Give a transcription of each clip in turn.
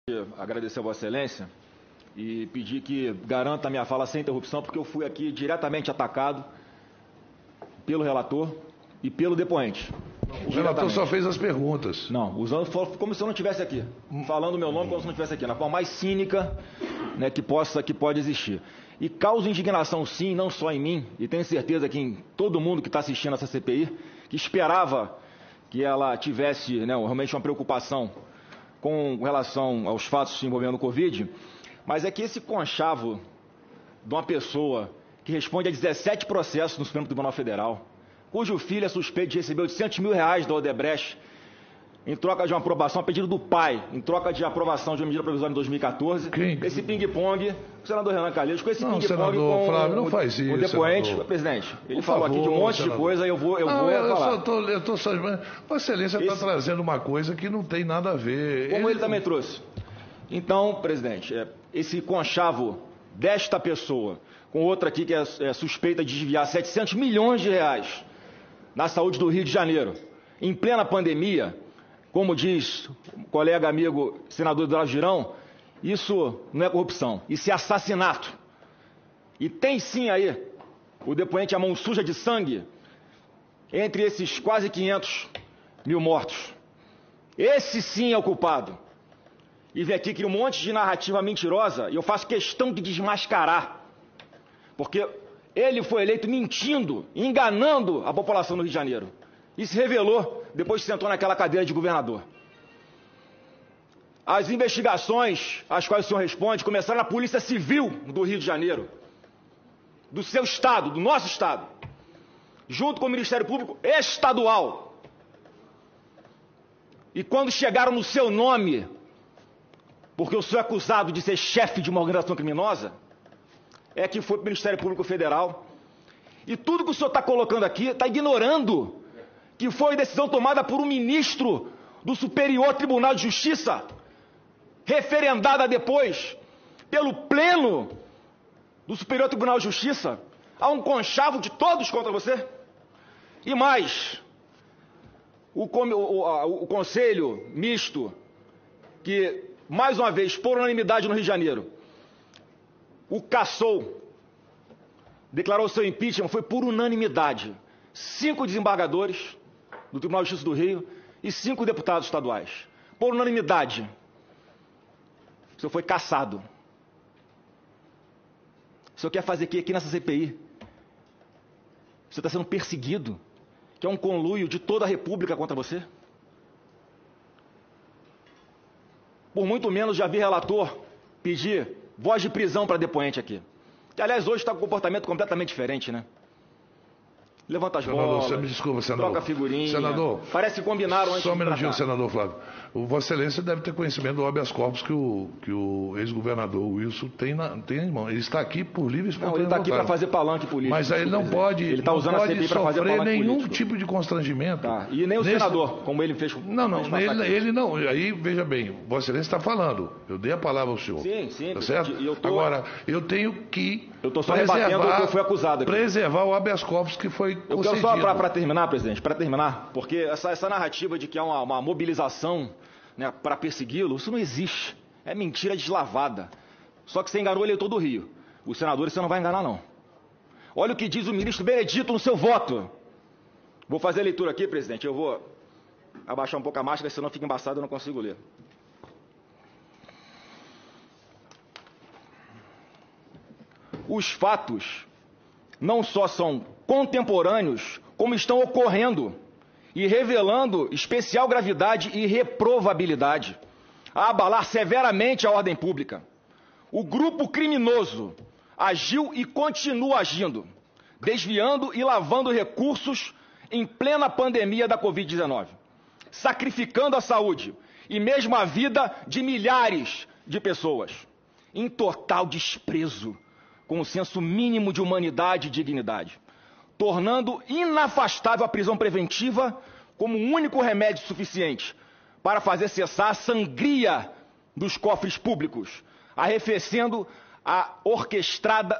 Agradecer a Vossa Excelência e pedir que garanta a minha fala sem interrupção, porque eu fui aqui diretamente atacado pelo relator e pelo depoente. O relator só fez as perguntas. Não, usando como se eu não estivesse aqui, falando o meu nome como se eu não estivesse aqui, na forma mais cínica, né, que pode existir. E causa indignação, sim, não só em mim, e tenho certeza que em todo mundo que está assistindo essa CPI, que esperava que ela tivesse, né, realmente uma preocupação com relação aos fatos envolvendo o Covid, mas é que esse conchavo de uma pessoa que responde a 17 processos no Supremo Tribunal Federal, cujo filho é suspeito de receber R$800 mil da Odebrecht em troca de uma aprovação a pedido do pai, em troca de aprovação de uma medida provisória em 2014, esse ping-pong, o senador Renan Calheiros, com esse ping-pong com Flávio, não faz isso, o depoente, senador. Presidente, ele falou aqui de um monte de coisa, eu vou falar. Eu estou só... Vossa Excelência está trazendo uma coisa que não tem nada a ver. Como ele também trouxe. Então, presidente, esse conchavo desta pessoa, com outra aqui que é suspeita de desviar R$700 milhões na saúde do Rio de Janeiro, em plena pandemia, como diz o colega amigo senador Eduardo Girão, isso não é corrupção, isso é assassinato. E tem sim aí o depoente a mão suja de sangue entre esses quase 500 mil mortos. Esse sim é o culpado. E vem aqui que um monte de narrativa mentirosa, e eu faço questão de desmascarar, porque ele foi eleito mentindo, enganando a população do Rio de Janeiro. E se revelou depois que sentou naquela cadeira de governador. As investigações às quais o senhor responde começaram na Polícia Civil do Rio de Janeiro, do seu estado, do nosso estado, junto com o Ministério Público Estadual. E quando chegaram no seu nome, porque o senhor é acusado de ser chefe de uma organização criminosa, é que foi para o Ministério Público Federal. E tudo que o senhor está colocando aqui está ignorando que foi decisão tomada por um ministro do Superior Tribunal de Justiça, referendada depois pelo Pleno do Superior Tribunal de Justiça. Há um conchavo de todos contra você. E mais, o Conselho Misto, que, mais uma vez, por unanimidade no Rio de Janeiro, o cassou, declarou seu impeachment, foi por unanimidade. 5 desembargadores do Tribunal de Justiça do Rio e 5 deputados estaduais. Por unanimidade, o senhor foi cassado. O senhor quer fazer o que aqui nessa CPI? O senhor está sendo perseguido? Que é um conluio de toda a República contra você? Por muito menos já vi relator pedir voz de prisão para depoente aqui. Que, aliás, hoje está com um comportamento completamente diferente, né? Levanta as bolas, me desculpa, senador. Troca figurinha. Senador, parece que combinaram antes. Só um minutinho, senador Flávio. O Vossa Excelência deve ter conhecimento do habeas corpus que o ex-governador Wilson tem em mão. Ele está aqui por livre e espontânea vontade. Ele está aqui para fazer palanque político. Mas aí ele não pode, ele está usando a CPI para fazer palanque nenhum político. tipo de constrangimento. Tá. E nem o senador, como ele fez. Ele não. Aí, veja bem, Vossa Excelência está falando. Eu dei a palavra ao senhor. Sim. Tá certo? Agora, eu tenho que eu estou só rebatendo o que eu fui acusado aqui. Preservar o habeas corpus que foi concedido. Eu quero só para terminar, presidente, porque essa narrativa de que há uma mobilização, né, para persegui-lo, isso não existe. É mentira deslavada. Só que você enganou o eleitor do Rio. Os senadores você não vai enganar, não. Olha o que diz o ministro Benedito no seu voto. Vou fazer a leitura aqui, presidente. Eu vou abaixar um pouco a máscara, senão fica embaçado e eu não consigo ler. Os fatos não só são contemporâneos, como estão ocorrendo e revelando especial gravidade e reprovabilidade, a abalar severamente a ordem pública. O grupo criminoso agiu e continua agindo, desviando e lavando recursos em plena pandemia da Covid-19, sacrificando a saúde e mesmo a vida de milhares de pessoas, em total desprezo com o senso mínimo de humanidade e dignidade, tornando inafastável a prisão preventiva como o único remédio suficiente para fazer cessar a sangria dos cofres públicos, arrefecendo a orquestrada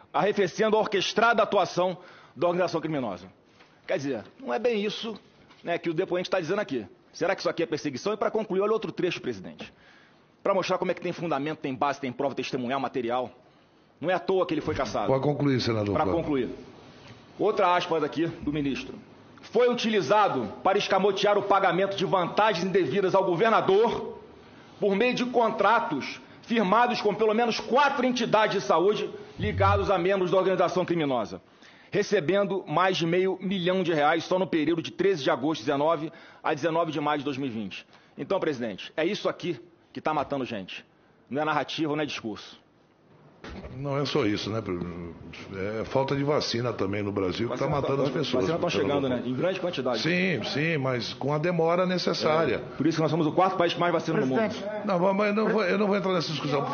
atuação da organização criminosa. Quer dizer, não é bem isso, né, que o depoente está dizendo aqui. Será que isso aqui é perseguição? E para concluir, olha outro trecho, presidente. para mostrar como é que tem fundamento, tem base, tem prova testemunhal, material. Não é à toa que ele foi cassado. Pode concluir, senador. Para concluir. Outra aspas aqui do ministro. Foi utilizado para escamotear o pagamento de vantagens indevidas ao governador por meio de contratos firmados com pelo menos 4 entidades de saúde ligados a membros da organização criminosa, recebendo mais de R$500 milhão só no período de 13 de agosto de 2019 a 19 de maio de 2020. Então, presidente, é isso aqui que está matando gente. Não é narrativa, não é discurso. Não é só isso, né? É falta de vacina também no Brasil que está matando as pessoas. Vacinas estão chegando, né? Em grande quantidade. Sim, mas com a demora necessária. Por isso que nós somos o 4º país que mais vacina no mundo. Não, mas eu não vou entrar nessa discussão.